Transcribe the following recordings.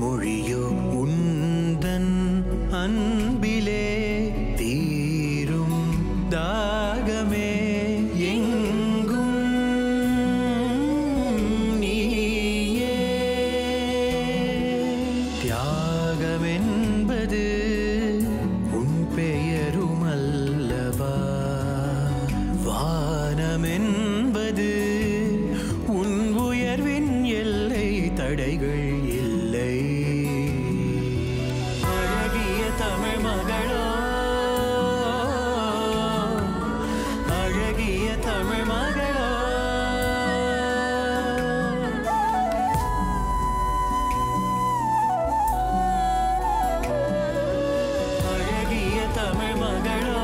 மொழியோ உந்தன் அன்பிலே தீரும் தாகமே எங்கும் நீயே தியாகமென்பது உன் பெயருமல்லவா வானமென்பது உன் உயர்வின் எல்லை தடைகள் இல்லை அழகிய தமிழ் மகளோ அழகிய தமிழ் மகளோ அழகிய தமிழ் மகளோ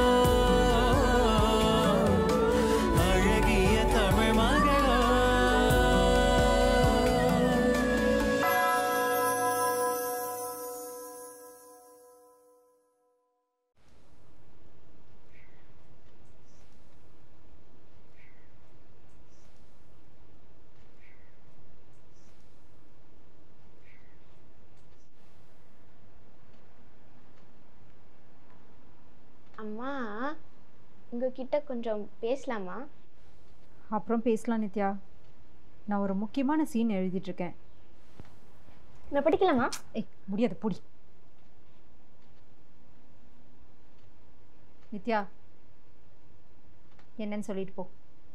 அழகிய தமிழ் மகளோ அம்மா உங்ககிட்ட கொஞ்சம் பேசலாமா? அப்புறம் பேசலாம் நித்யா. நான் ஒரு முக்கியமான சீன் எழுதிட்டுருக்கேன். நான் படிக்கலாமா? முடியாது, பொடி. நித்யா, என்னன்னு சொல்லிட்டு போ.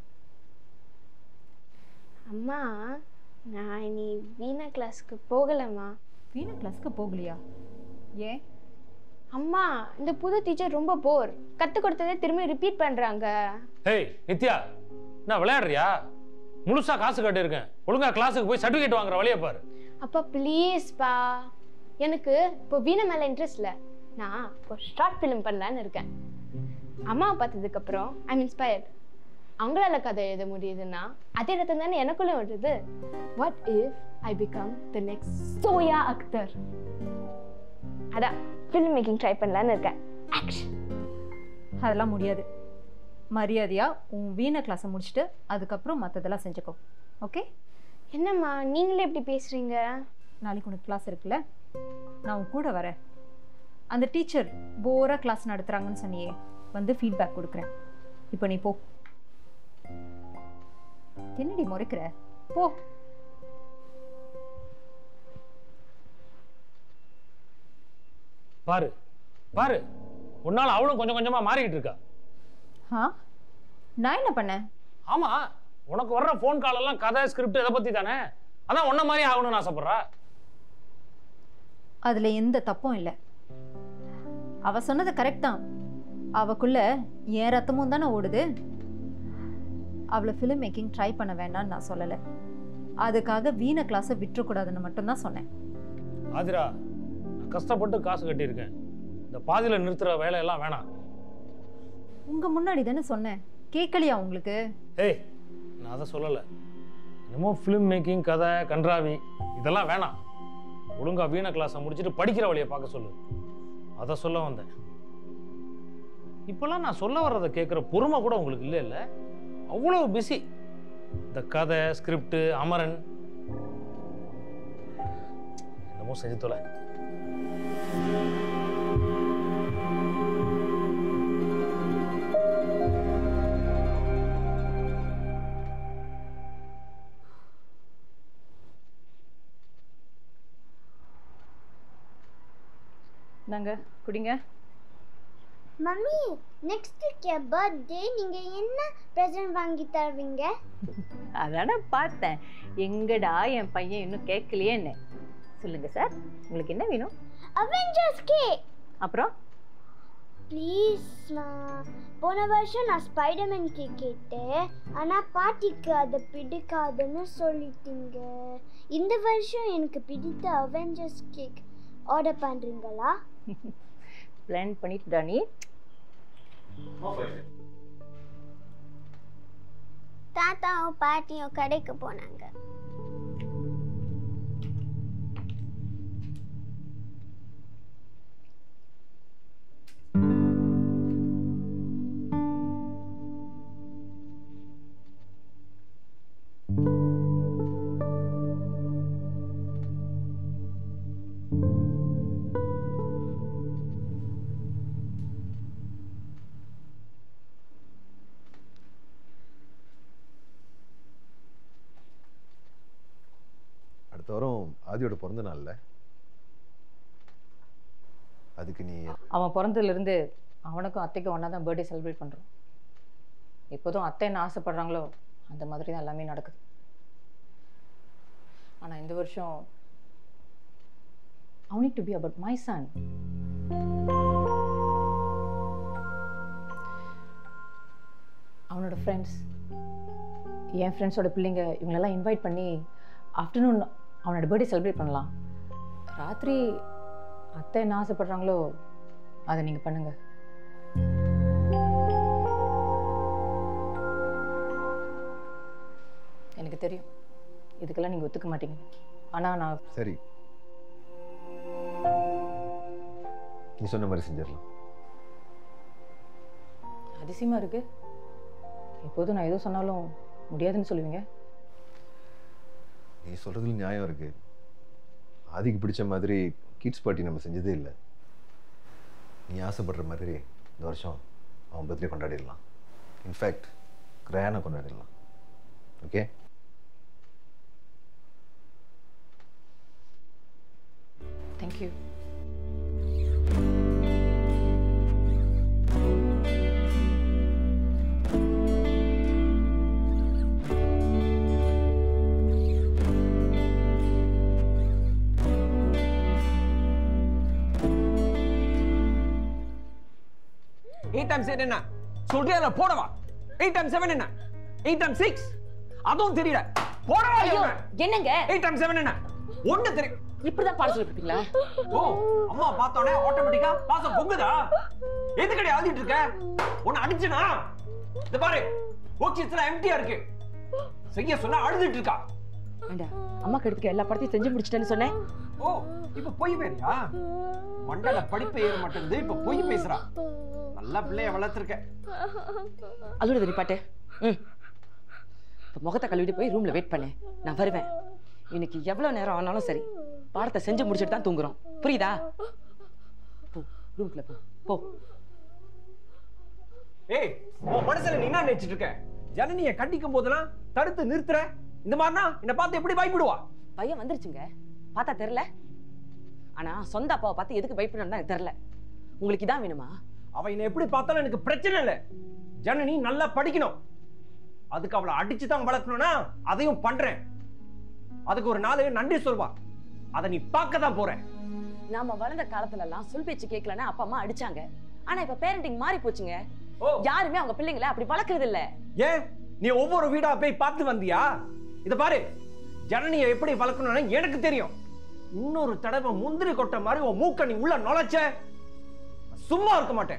அம்மா நான் இனி வீணா கிளாஸ்க்கு போகலம்மா. வீணா கிளாஸ்க்கு போகலையா? ஏன்? அம்மா இந்த புது டீச்சர் ரொம்ப போர். கற்றுக் கொடுத்ததே திரும்பி ரிப்பீட் பண்ணுறாங்க. ஹேய் நித்யா, நான் விளையாடுறியா? முழுசா காசு கட்டியிருக்கேன். ஒழுங்கா கிளாஸுக்கு போய் சர்டிஃபிகேட் வாங்குற வழியை பாரு. அப்பா ப்ளீஸ்ப்பா, எனக்கு இப்போ வீணை மேலே இன்ட்ரெஸ்ட் இல்லை. நான் இப்போ ஷார்ட் ஃபிலிம் பண்ணலான்னு இருக்கேன். அம்மாவை பார்த்ததுக்கப்புறம் ஐம் இன்ஸ்பயர்ட். அவங்களால கதை எழுத முடியுதுன்னா அதே ரத்தம் தானே எனக்குள்ளே வருது. What if I become the next Zoya Akhtar? அதான் ஃபில்ம் மேக்கிங் ட்ரை பண்ணலான்னு இருக்கேன். ஆக்ஷன். அதெல்லாம் முடியாது. மரியாதையா உன் வீணை கிளாஸை முடிச்சுட்டு அதுக்கப்புறம் மற்றதெல்லாம் செஞ்சுக்கோ. ஓகே? என்னம்மா நீங்களே எப்படி பேசுறீங்க? நாளைக்கு உனக்கு கிளாஸ் இருக்குல்ல, நான் உன் கூட வரேன். அந்த டீச்சர் போராக கிளாஸ் நடத்துகிறாங்கன்னு சொன்னியே, வந்து ஃபீட்பேக் கொடுக்குறேன். இப்போ நீ போ. என்னடி முறைக்கிற? போ. பாரு பாரு, உன்னால அவளும் கொஞ்சம் கொஞ்சமா மாறிக்கிட்டு இருக்கா. நான் என்ன பண்ணேன்? ஆமா, உனக்கு வர்ற ஃபோன் கால் எல்லாம் கதை ஸ்கிரிப்ட் இதை பத்தி தானே. அதான் உன்ன மாதிரி ஆகணும்னு ஆசைப்படுறா. அதுல எந்த தப்பும் இல்லை. அவ சொன்னது கரெக்ட் தான். அவக்குள்ள என் ரத்தமும் தானே ஓடுது. அவளை ஃபிலிம் மேக்கிங் ட்ரை பண்ண வேண்டாம்னு நான் சொல்லலை. அதுக்காக வீணை கிளாஸை விட்டுறக்கூடாதுன்னு மட்டும்தான் சொன்னேன். ஆதிரா, நான் கஷ்டப்பட்டு காசு கட்டியிருக்கேன். இந்த பாதியில் நிறுத்துற வேலையெல்லாம் வேணாம். உங்க முன்னாடி தானே சொன்னேன், கேட்கலையா உங்களுக்கு? ஏய், நான் அதை சொல்லலை. என்னமோ ஃபிலிம் மேக்கிங் கதை கன்றாவி இதெல்லாம் வேணாம். ஒழுங்கா வீணை கிளாஸை முடிச்சுட்டு படிக்கிற வழியை பார்க்க சொல்லு. அதை சொல்ல வந்தேன். இப்போல்லாம் நான் சொல்ல வர்றதை கேட்குற பொறுமை கூட உங்களுக்கு இல்லை இல்லை? அவ்வளோ பிஸி. இந்த கதை ஸ்கிரிப்ட் அமரன் என்னமோ செஞ்சு தொலை. நாங்க குடிங்க. மம்மி, நெக்ஸ்ட் வீக் என் பர்த்டே. நீங்க என்ன பிரசன்ட் வாங்கி தருவீங்க? அதானே பார்த்தேன். எங்கடா என் பையன் இன்னும் கேட்கலையேன்னு. சொல்லுங்க சார், உங்களுக்கு என்ன வேணும்? Avengers cake. அப்புறம் ப்ளீஸ் போன வருஷம் நான் ஸ்பைடர்மேன் கேக் கேட்டேன். ஆனால் பாட்டிக்கு அதை பிடிக்காதுன்னு சொல்லிட்டீங்க. இந்த வருஷம் எனக்கு பிடித்த அவெஞ்சர்ஸ் கேக் ஆர்டர் பண்ணுறீங்களா? பிளான் பண்ணிட்டு நீ? தாத்தாவும் பாட்டியும் கடைக்கு போனாங்க. அடுத்த வாரம் ஆதியோட பிறந்த நாள்ல, அதுக்கு நீ அவன் பிறந்ததுலேருந்து அவனுக்கும் அத்தைக்கும் ஒன்றா தான் பர்த்டே செலிப்ரேட் பண்ணுறோம். எப்போதும் அத்தை என்ன ஆசைப்படுறாங்களோ அந்த மாதிரி தான் எல்லாமே நடக்குது. ஆனால் இந்த வருஷம் I need to be about my son. அவனோட ஃப்ரெண்ட்ஸ், என் ஃப்ரெண்ட்ஸோட பிள்ளைங்க இவங்களெல்லாம் இன்வைட் பண்ணி ஆஃப்டர்நூன் அவனோட பர்த்டே செலிப்ரேட் பண்ணலாம். ராத்திரி அத்தை என்ன ஆசைப்படுறாங்களோ அதை நீங்கள் பண்ணுங்க. எனக்கு தெரியும் இதுக்கெல்லாம் நீங்கள் ஒத்துக்க மாட்டீங்க. ஆனால் நான் சரி, நீ சொன்ன மாதிரி செஞ்சிடலாம். அதிசயமாக இருக்கு. எப்போதும் நான் எதோ சொன்னாலும் முடியாதுன்னு சொல்லுவீங்க. நீ சொல்றதுல நியாயம் இருக்கு. ஆதிக்கு பிடிச்ச மாதிரி கிட்ஸ் பார்ட்டி நம்ம செஞ்சதே இல்லை. நீ ஆசைப்படுற மாதிரி இந்த வருஷம் அவன் பர்த்டே கொண்டாடிடலாம். இன்ஃபேக்ட் கிராண்டாக கொண்டாடிடலாம். ஓகே? தேங்க்யூ. என்ன சொல்றியா? போடவா? 8 times 7 என்ன? 8 times 6 அதுவும் தெரியல. போடவா? என்னங்க 8 times 7 என்ன? ஒண்ணு தெரியும். இப்படிதான் பாட சொல்லிட்டீங்களா? ஓ, அம்மா பார்த்தோனே ஆட்டோமேட்டிக்கா பாசம் பொங்குதா? எதுக்கடி அழுதிட்டு இருக்க? உன்னை அடிச்சனா? இந்த பாரு, ஓக்சிஸ்லாம் எம்டியா இருக்கு. செய்ய சொன்னா அழுதிட்டு இருக்கா. ஏண்டா, அம்மா கடுத்துக்க எல்லா படத்தையும் செஞ்சு முடிச்சிட்டேன்னு சொன்னேன். ஓ, இப்ப பொய் வேறியா? மண்டல படிப்பு ஏற மாட்டேங்குது, இப்ப பொய் பேசுறா. நல்ல பிள்ளைய வளர்த்திருக்க. அதோட தெரி பாட்டு. முகத்தை கழுவிட்டு போய் ரூம்ல வெயிட் பண்ணு, நான் வருவேன். இன்னைக்கு எவ்வளவு நேரம் ஆனாலும் சரி, பாடத்தை செஞ்சு முடிச்சிட்டு தான் தூங்குறோம். புரியுதா? போ, ரூம்குள்ள போ. போ. ஏய், உன் மனசுல நீ என்ன நினைச்சிட்டு இருக்க? ஜனனியை கண்டிக்கும் போதெல்லாம் தடுத்து நிறுத்துற. இந்த மாதிரினா என்ன பார்த்து எப்படி பயப்படுவா? பையன் வந்துருச்சுங்க, பார்த்தா தெரியல. ஆனா சொந்த அப்பாவை பார்த்து எதுக்கு பயப்படணும்னு எனக்கு தெரியல. உங்களுக்கு இதான் வேணுமா? அவ என்ன எப்படி பார்த்தாலும் எனக்கு பிரச்சனை இல்லை. ஜனனி நல்லா படிக்கணும். அதுக்கு அவளை அடிச்சு தான் வளர்க்கணும்னா அதையும் பண்றேன். அதுக்கு ஒரு நாள் நன்றி சொல்வா. அதை நீ பார்க்க தான் போற. நாம வளர்ந்த காலத்துல எல்லாம் சொல் பேச்சு கேட்கலன்னா அப்பா அம்மா அடிச்சாங்க. ஆனா இப்ப பேரண்டிங் மாறி போச்சுங்க. யாருமே அவங்க பிள்ளைங்களை அப்படி வளர்க்கறது இல்ல. ஏன் நீ ஒவ்வொரு வீடா போய் பார்த்து வந்தியா? இத பாரு, ஜனனியை எப்படி வளர்க்கணும்னு எனக்கு தெரியும். இன்னொரு தடவை முந்திரி கொட்ட மாதிரி உன் மூக்க நீ உள்ள நுழைச்ச, சும்மா இருக்க மாட்டேன்.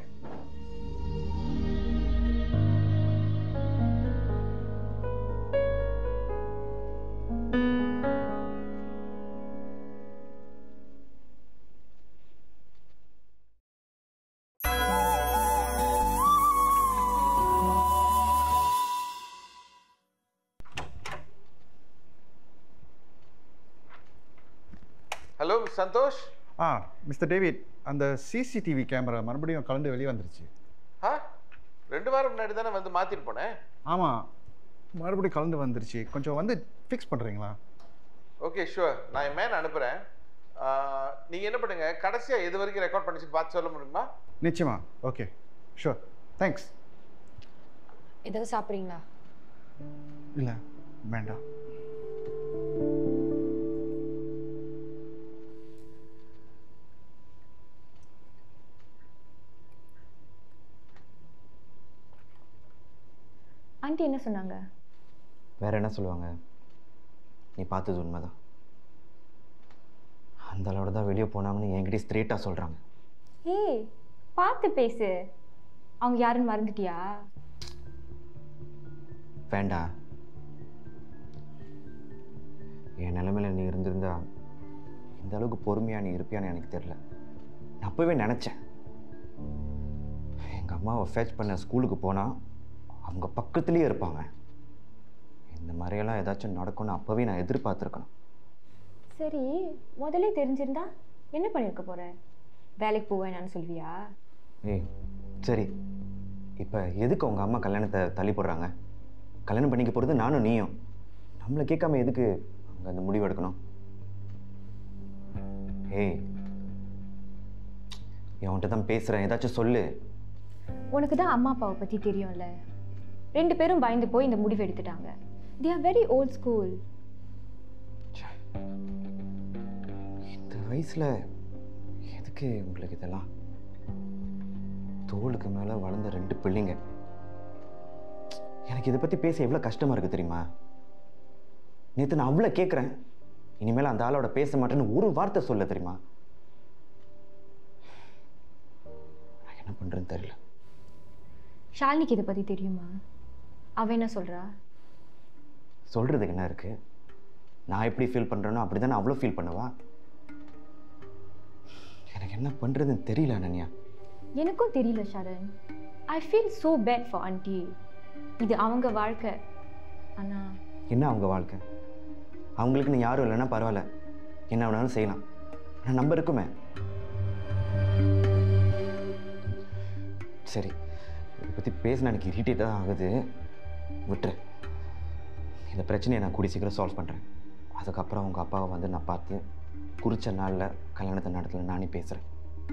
ஹலோ சந்தோஷ். மிஸ்டர் டேவிட், அந்த சிசிடிவி கேமரா மறுபடியும் கலந்து வெளியே வந்துருச்சு. 2 வாரம் முன்னாடி தானே வந்து மாற்றிட்டு போனேன். ஆமாம், மறுபடியும் கலந்து வந்துருச்சு. கொஞ்சம் வந்து ஃபிக்ஸ் பண்ணுறீங்களா? Okay, sure. நான் என் மேன் அனுப்புகிறேன். நீங்கள் என்ன பண்ணுங்க, கடைசியாக எது வரைக்கும் ரெக்கார்ட் பண்ணிச்சு பார்த்து சொல்ல முடியுமா? நிச்சயமா. Okay, sure. தேங்க்ஸ். ஏதாவது சாப்பிட்றீங்களா? இல்லை, வேண்டாம். ஆண்டி என்ன சொன்னாங்க? வேற என்ன சொல்லுவாங்க? நீ பார்த்தது உண்மைதான். அந்த அளவோட தான் வெளியே போனாங்கன்னு என்கிட்ட ஸ்ட்ரெயிட்டாக சொல்கிறாங்க. ஏய், பார்த்து பேசு. அவங்க யாருன்னு மறந்துட்டியா? வேண்டாம். என் நிலைமையில நீ இருந்திருந்தா இந்த அளவுக்கு பொறுமையாக நீ இருப்பியான்னு எனக்கு தெரியல. நான் அப்போவே நினச்சேன், எங்கள் அம்மாவை ஃபேச் பண்ண ஸ்கூலுக்கு போனால் அவங்க பக்கத்துலேயே இருப்பாங்க. இந்த மாதிரியெல்லாம் ஏதாச்சும் நடக்கும்னு அப்போவே நான் எதிர்பார்த்துருக்கணும். சரி, முதலே தெரிஞ்சிருந்தா என்ன பண்ணியிருக்க போற? வேலைக்கு போவேனான்னு சொல்வியா? ஏய் சரி, இப்போ எதுக்கு உங்கள் அம்மா கல்யாணத்தை தள்ளி போடுறாங்க? கல்யாணம் பண்ணிக்க போகிறது நானும் நீயும். நம்மளை கேட்காம எதுக்கு அங்கே அந்த முடிவு எடுக்கணும்? ஏய், என்கிட்ட தான் பேசுகிறேன், ஏதாச்சும் சொல்லு. உனக்கு தான் அம்மா அப்பாவை பற்றி தெரியும்ல, 2 பேரும் பயந்து போய் இந்த முடிவு எடுத்துட்டாங்க. They are very old school. இந்த வயசில் எதுக்கு உங்களுக்கு இதெல்லாம்? தோளுக்கு மேலே வளர்ந்த 2 பிள்ளைங்க. எனக்கு இதை பற்றி பேச எவ்வளோ கஷ்டமாக இருக்குது தெரியுமா? நேற்று நான் அவ்வளோ கேட்குறேன், இனிமேல் அந்த ஆளோட பேச மாட்டேன்னு ஒரு வார்த்தை சொல்ல தெரியுமா? நான் என்ன பண்ணுறேன்னு தெரியல. ஷாலினிக்கு இதை பற்றி தெரியுமா? அவ என்ன சொல்கிறா? சொல்கிறதுக்கு என்ன இருக்குது? நான் எப்படி ஃபீல் பண்ணுறேனோ அப்படி தானே அவ்வளோ ஃபீல் பண்ணுவா. எனக்கு என்ன பண்ணுறதுன்னு தெரியல அனன்யா. எனக்கும் தெரியல Sharan. I feel so bad for aunty. இது அவங்க வாழ்க்கை. ஆனால் என்ன அவங்க வாழ்க்கை? அவங்களுக்குன்னு யாரும் இல்லைன்னா பரவாயில்ல, என்ன வேணாலும் செய்யலாம். ஆனால் நம்ம இருக்குமே. சரி, இதை பற்றி பேசினா எனக்கு இரிட்டேட்டாக தான் ஆகுது, விட்டுரு. இந்த பிரச்சனையை நான் கூடி சீக்கிரம் சால்வ் பண்ணுறேன். அதுக்கப்புறம் அவங்க அப்பாவை வந்து நான் பார்த்து குறித்த நாளில் கல்யாணத்தை நடத்தல நானே பேசுகிறேன்.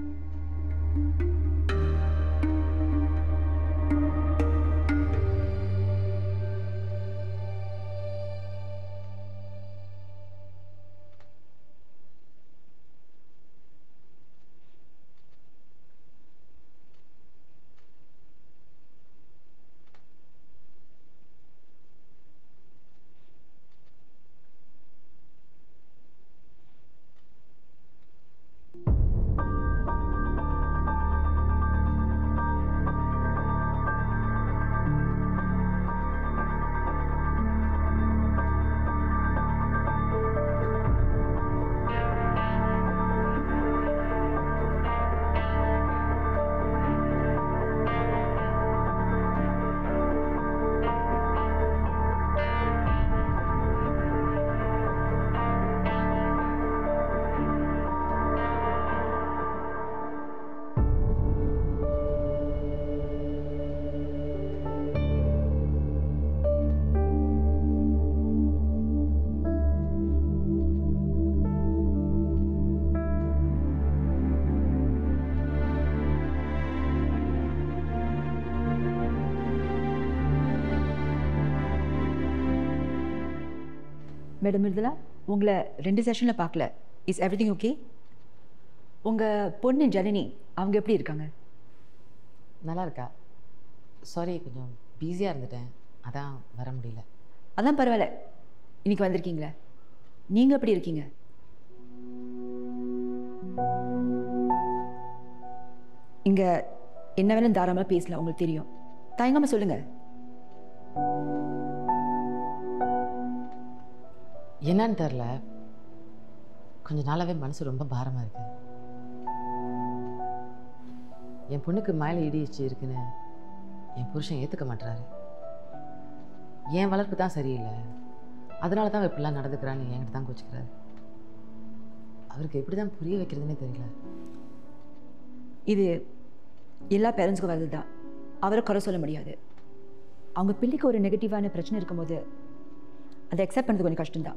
மேடம் மிருதுலா, உங்களை 2 செஷனில் பார்க்கல. Is everything okay? உங்கள் பொண்ணு ஜனனி அவங்க எப்படி இருக்காங்க? நல்லா இருக்கா. சாரி, கொஞ்சம் பிஸியாக இருந்துட்டேன், அதான் வர முடியல. அதான் பரவாயில்ல, இன்னைக்கு வந்திருக்கீங்களே. நீங்கள் எப்படி இருக்கீங்க? இங்கே என்ன வேணும் தாராளமாக பேசலாம், உங்களுக்கு தெரியும். தயங்காமல் சொல்லுங்கள். என்னன்னு தெரில, கொஞ்ச நாளாகவே மனசு ரொம்ப பாரமாக இருக்கு. என் பொண்ணுக்கு மேலே இடிச்சு இருக்குன்னு என் புருஷன் ஏற்றுக்க மாட்டுறாரு. என் வளர்ப்பு தான் சரியில்லை, அதனால தான் இப்படிலாம் நடந்துக்கிறான்னு என்கிட்ட தான் கோச்சிக்கிறாரு. அவருக்கு எப்படி தான் புரிய வைக்கிறதுனே தெரியல. இது எல்லா பேரண்ட்ஸுக்கும் வரது தான், அவரை குறை சொல்ல முடியாது. அவங்க பிள்ளைக்கு ஒரு நெகட்டிவான பிரச்சனை இருக்கும்போது அதை அக்செப்ட் பண்ணுறது கொஞ்சம் கஷ்டம்தான்.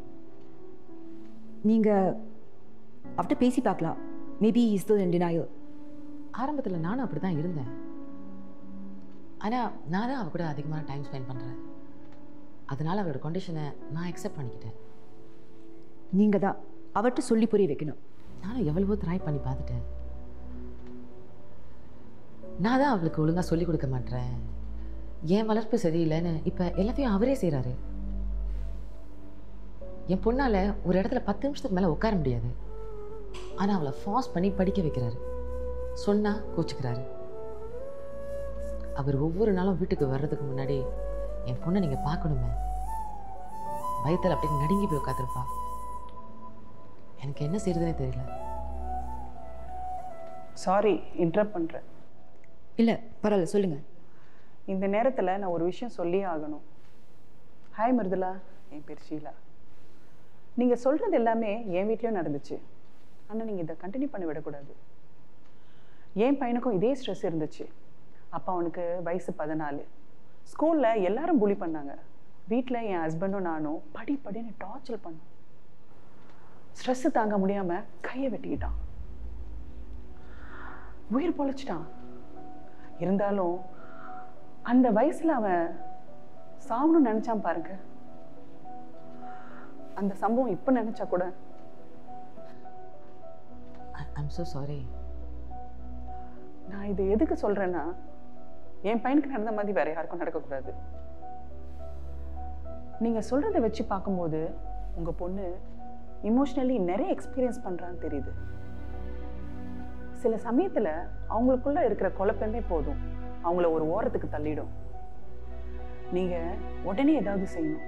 நீங்கள் அவர்கிட்ட பேசி பார்க்கலாம். Maybe is still in denial. ஆரம்பத்தில் நானும் அப்படி தான் இருந்தேன், ஆனால் நான் தான் அவ கூட அதிகமான டைம் ஸ்பெண்ட் பண்ணுறேன். அதனால் அவரோட கண்டிஷனை நான் அக்செப்ட் பண்ணிக்கிட்டேன். நீங்கள் தான் அவர்கிட்ட சொல்லி புரிய வைக்கணும். நானும் எவ்வளவோ ட்ரை பண்ணி பார்த்துட்டேன். நான் தான் அவளுக்கு ஒழுங்காக சொல்லிக் கொடுக்க மாட்டேன், என் வளர்ப்பு சரியில்லைன்னு இப்போ எல்லாத்தையும் அவரே செய்கிறாரு. என் பொண்ணால் ஒரு இடத்துல 10 நிமிஷத்துக்கு மேலே உட்கார முடியாது, ஆனால் அவளை ஃபாஸ்ட் பண்ணி படிக்க வைக்கிறாரு. சொன்னால் கோச்சிக்கிறாரு. அவர் ஒவ்வொரு நாளும் வீட்டுக்கு வர்றதுக்கு முன்னாடி என் பொண்ணை நீங்கள் பார்க்கணுமே, பயத்தில் அப்படியே நடுங்கி போய் உட்காந்துருப்பா. எனக்கு என்ன செய்யறதுனே தெரியல. சாரி இன்டரப்ட் பண்ணுறேன். இல்லை பரவாயில்ல, சொல்லுங்கள். இந்த நேரத்தில் நான் ஒரு விஷயம் சொல்லியே ஆகணும். ஹாய் மிருதுலா, என் பேர் ஷீலா. நீங்கள் சொல்கிறது எல்லாமே என் வீட்லேயும் நடந்துச்சு, ஆனால் நீங்கள் இதை கண்டினியூ பண்ணி விடக்கூடாது. என் பையனுக்கும் இதே ஸ்ட்ரெஸ் இருந்துச்சு. அப்போ அவனுக்கு வயசு 14. ஸ்கூலில் எல்லாரும் புலி பண்ணாங்க. வீட்டில் என் ஹஸ்பண்டும் நானும் படின்னு டார்ச்சர் பண்ணோம். ஸ்ட்ரெஸ் தாங்க முடியாம கையை வெட்டிக்கிட்டான். உயிர் பொழைச்சிட்டான். இருந்தாலும் அந்த வயசுல அவன் சாவணும்னு நினைச்சான் பாருங்க. அந்த சம்பவம் இப்ப நினைச்சா கூட ஐம் so sorry. நான் இது எதுக்கு சொல்றேன்னா, என் பையனுக்கு நடந்த மாதிரி வேற யாருக்கும் நடக்கக்கூடாது. நீங்க சொல்றதை வச்சு பார்க்கும்போது உங்க பொண்ணு இமோஷனலி நிறைய எக்ஸ்பீரியன்ஸ் பண்றான்னு தெரியுது. சில சமயத்துல அவங்களுக்குள்ள இருக்கிற குழப்பமே போதும் அவங்கள ஒரு ஓரத்துக்கு தள்ளிடும். நீங்க உடனே ஏதாவது செய்யணும்.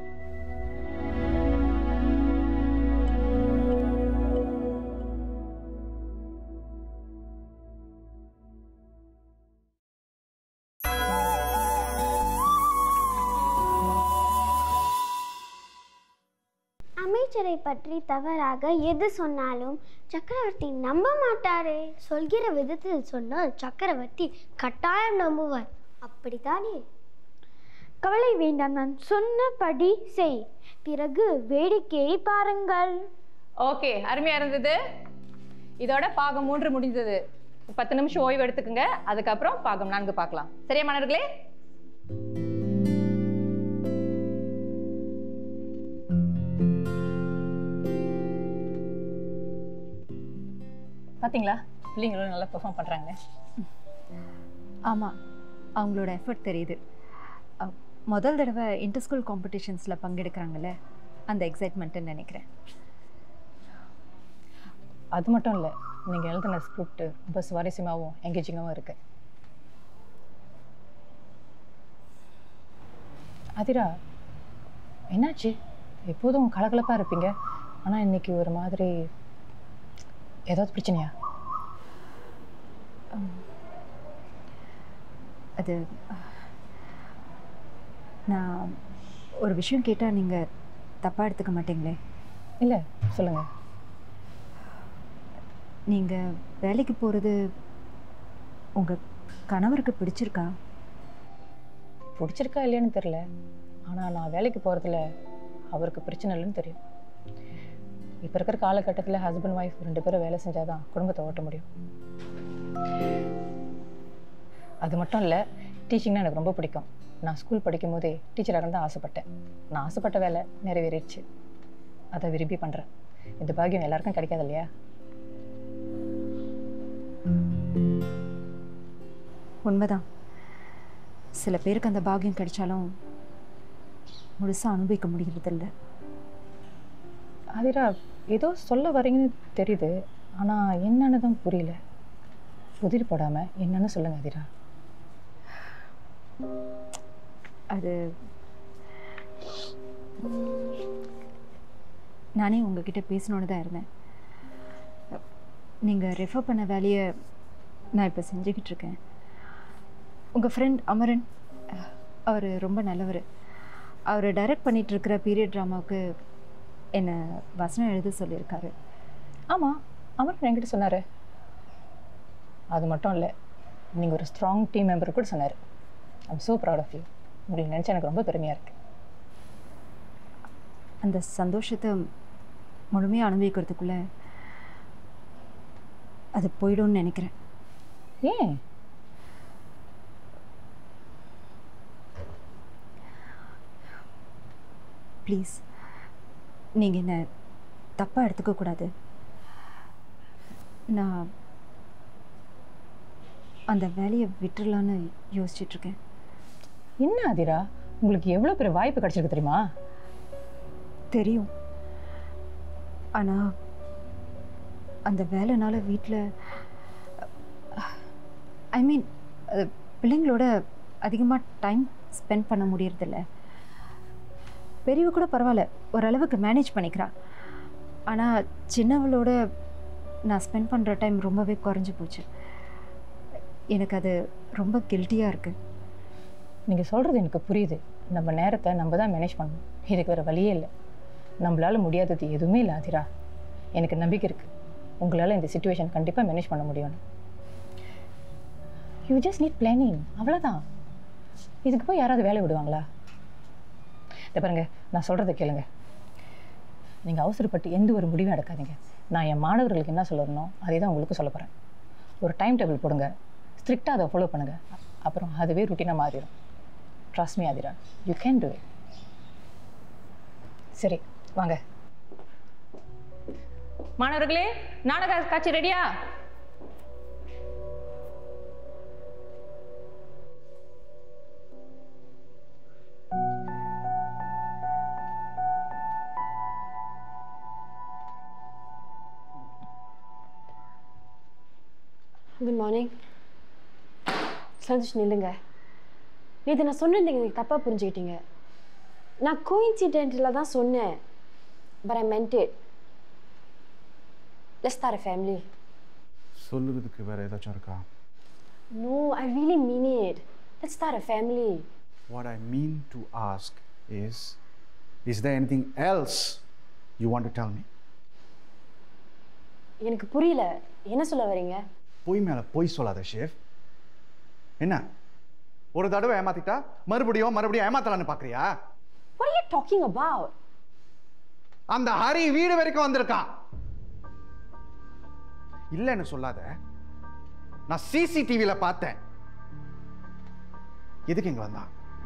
அமைச்சரை பற்றி தவறாக எது சொன்னாலும் சக்கரவர்த்தி நம்ப மாட்டாரே. சொல்கிற விதத்தில் சொன்னால் சக்கரவர்த்தி கட்டாயம் நம்புவார். அப்படித்தானே? கவலை வேண்டாம், நான் சொன்னபடி செய், பிறகு வேடிக்கையை பாருங்கள். ஓகே, அருமையா இருந்தது. இதோட பாகம் 3 முடிந்தது. 10 நிமிஷம் ஓய்வு எடுத்துக்கோங்க. அதுக்கப்புறம் பாகம் 4 பார்க்கலாம். சரியா மாணவர்களே? பார்த்தீங்களா, பிள்ளைங்களும் நல்லா பெர்ஃபார்ம் பண்ணுறாங்க. ஆமாம், அவங்களோட எஃபர்ட் தெரியுது. முதல் தடவை இன்டர் ஸ்கூல் காம்படிஷன்ஸில் பங்கெடுக்கிறாங்கல்ல, அந்த எக்ஸைட்மெண்ட்டுன்னு நினைக்கிறேன். அது மட்டும் இல்லை, நீங்கள் எழுதின ஸ்கிரிப்ட் ரொம்ப சுவாரஸ்யமாகவும் எங்கேஜிங்காகவும் இருக்கு. அதிரா, என்னாச்சு? எப்போதும் கலகலப்பாக இருப்பீங்க, ஆனால் இன்னைக்கு ஒரு மாதிரி ஏதாவது பிரச்சனையா? அது நான் ஒரு விஷயம் கேட்டால் நீங்கள் தப்பாக எடுத்துக்க மாட்டீங்களே? இல்லை, சொல்லுங்கள். நீங்கள் வேலைக்கு போகிறது உங்கள் கணவருக்கு பிடிச்சிருக்கா? பிடிச்சிருக்கா இல்லையான்னு தெரில, ஆனால் நான் வேலைக்கு போகிறதுல அவருக்கு பிரச்சனை இல்லைன்னு தெரியும். இப்போ இருக்கிற காலகட்டத்தில் ஹஸ்பண்ட் ஒய்ஃப் 2 பேரும் வேலை செஞ்சால் தான் குடும்பத்தை ஓட்ட முடியும். அது மட்டும் இல்லை, டீச்சிங்னா எனக்கு ரொம்ப பிடிக்கும். நான் ஸ்கூல் படிக்கும் போதே டீச்சராக தான் ஆசைப்பட்டேன். நான் ஆசைப்பட்ட வேலை நிறைவேறிடுச்சு. அதை விரும்பி பண்ணுறேன். இந்த பாக்கியம் எல்லாருக்கும் கிடைக்காது இல்லையா? உண்மைதான். சில பேருக்கு அந்த பாக்கியம் கிடைச்சாலும் முழுசாக அனுபவிக்க முடிகிறதில்ல. அதிரா, ஏதோ சொல்ல வரீங்கன்னு தெரியுது, ஆனால் என்னன்னு தான் புரியல. புதிர் போடாமல் என்னன்னு சொல்லுங்க அதிரா. அது நானே உங்ககிட்ட பேசணுன்னு தான் இருந்தேன். நீங்கள் ரெஃபர் பண்ண வேலையை நான் இப்போ செஞ்சுக்கிட்டு இருக்கேன். உங்கள் ஃப்ரெண்ட் அமரன், அவர் ரொம்ப நல்லவர். அவர் டைரக்ட் பண்ணிகிட்ருக்கிற பீரியட் ட்ராமாவுக்கு என்னை வசனம் எழுத சொல்லியிருக்காரு. ஆமாம், அமரன் என்கிட்ட சொன்னார். அது மட்டும் இல்லை, நீங்கள் ஒரு ஸ்ட்ராங் டீம் மெம்பர் கூட சொன்னார். I'm so proud of you. உங்களை நினச்சா எனக்கு ரொம்ப பெருமையாக இருக்குது. அந்த சந்தோஷத்தை முழுமையாக அனுபவிக்கிறதுக்குள்ளே அது போயிடும்னு நினைக்கிறேன். ஏன்? ப்ளீஸ், நீங்கள் என்ன தப்பாக எடுத்துக்கக்கூடாது. நான் அந்த வேலையை விட்டுடலான்னு யோசிச்சுட்ருக்கேன். என்ன அதிரா, உங்களுக்கு எவ்வளோ பெரிய வாய்ப்பு கிடச்சிருக்கு தெரியுமா? தெரியும், ஆனால் அந்த வேலைனால வீட்டில் ஐ மீன் பிள்ளைங்களோட அதிகமாக டைம் ஸ்பெண்ட் பண்ண முடியறதில்ல. பெரியவ கூட பரவாயில்ல, ஓரளவுக்கு மேனேஜ் பண்ணிக்கிறா. ஆனால் சின்னவளோட நான் ஸ்பெண்ட் பண்ணுற டைம் ரொம்பவே குறைஞ்சி போச்சு. எனக்கு அது ரொம்ப கில்ட்டியாக இருக்குது. நீங்கள் சொல்கிறது எனக்கு புரியுது. நம்ம நேரத்தை நம்ம தான் மேனேஜ் பண்ணணும். இதுக்கு வேறு வழியே இல்லை. நம்மளால் முடியாதது எதுவுமே இல்லை அதிரா. எனக்கு நம்பிக்கை இருக்குது, உங்களால் இந்த சிச்சுவேஷன் கண்டிப்பாக மேனேஜ் பண்ண முடியும்னு. யூ ஜஸ்ட் நீட் பிளானிங், அவ்வளோதான். இதுக்கு போய் யாராவது வேலை விடுவாங்களா? இதை பாருங்க, நான் சொல்கிறத கேளுங்க. நீங்கள் அவசரப்பட்டு எந்த ஒரு முடிவும் எடுக்காதீங்க. நான் என் மாணவர்களுக்கு என்ன சொல்லணும் அதே தான் உங்களுக்கு சொல்ல போகிறேன். ஒரு டைம் டேபிள் போடுங்க, ஸ்ட்ரிக்டாக அதை ஃபாலோ பண்ணுங்கள். அப்புறம் அதுவே ருட்டீனாக மாறிடும். Trust me Aadhira, you can do it. சரி வாங்க மாணவர்களே, நாடக காட்சி ரெடியா? Good morning. சந்தோஷ் நில்லுங்க. நேற்று நான் சொன்னது நீங்கள் தப்பாக புரிஞ்சுக்கிட்டீங்க. நான் கோஇன்சிடென்ட்டில் தான் சொன்னேன். But I meant it. Let's start a family. சொல்லுறதுக்கு வேற ஏதாச்சும் இருக்கா? No, I really mean it. Let's start a family. What I mean to ask is there anything else you want to tell me? எனக்கு புரியல, என்ன சொல்ல வரீங்க? பொய் மேல பொய் சொல்லாத ஷேஃப். என்ன ஒரு தடவை ஏமாத்திட்டா மறுபடியும் ஏமாத்தலான்னு பாக்குறியா? What are you talking about? அந்த ஹரி வீடு வரைக்கும் வந்திருக்கான். இல்லன்னு சொல்லாத. நான் சிசிடிவில பார்த்தேன். எதுக்கு இங்க வந்தான்?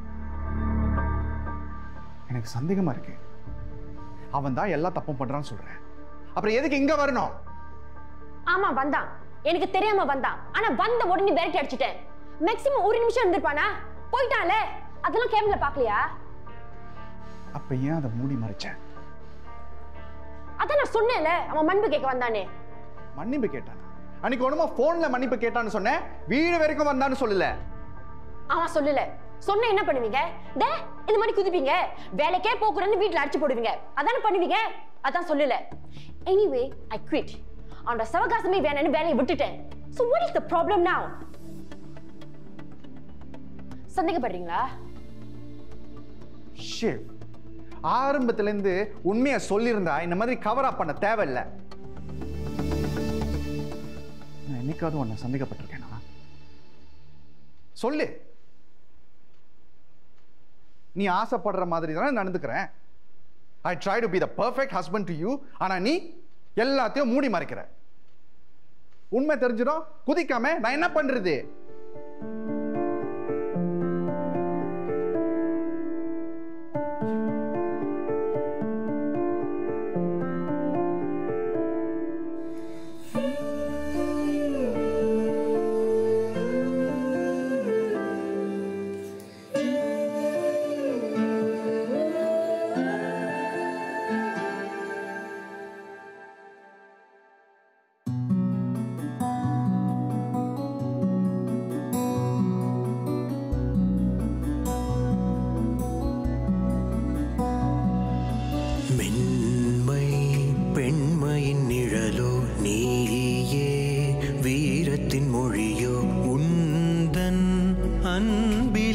எனக்கு சந்தேகமா இருக்கு. அவன் தான் எல்லா தப்பும் பண்றான்னு சொல்றேன். அப்புறம் எதுக்கு இங்க வரணும்? ஆமா வந்தான், எனக்கு தெரியாம வந்தான். ஆனா வந்த உடனே விரட்டி அடிச்சிட்டேன். மேக்ஸிமம் ஒரு நிமிஷம் இருந்திருப்பானா? போயிட்டான்ல. அதெல்லாம் கேமரா பார்க்கலையா? அப்ப ஏன் அதை மூடி மறைச்ச? அதான் நான் சொன்னேன்ல, அவன் மன்னிப்பு கேட்க வந்தானே. மன்னிப்பு கேட்டானா? அன்னைக்கு ஒண்ணுமா போன்ல மன்னிப்பு கேட்டான்னு சொன்னேன். வீடு வரைக்கும் வந்தான்னு சொல்லல. அவன் சொல்லல. சொன்ன என்ன பண்ணுவீங்க? இது மாதிரி குதிப்பீங்க, வேலைக்கே போக்குறேன்னு வீட்டுல அடிச்சு போடுவீங்க. அதானே பண்ணுவீங்க. அதான் சொல்லல. Anyway I quit. அந்த சவகாசமே வேணும்னு வேலையை விட்டுட்டேன். So what is the problem now? சந்தேகப்படுறீங்களா? ஷிட். ஆரம்பத்துல இருந்து உண்மையை சொல்லியிருந்தா இந்த மாதிரி கவர் அப் பண்ண தேவையில்லை. நான் என்னைக்காவது உன்னை சந்தேகப்பட்டிருக்கேனா? சொல்லு. நீ ஆசைப்படுற மாதிரி தானே நடந்துக்கிறேன். I try to be the perfect husband to you. ஆனா நீ எல்லாத்தையும் மூடி மறைக்கிற. உண்மை தெரிஞ்சிடும் குதிக்காம நான் என்ன பண்றது? வீரத்தின் மொழியோ உந்தன் அன்பில்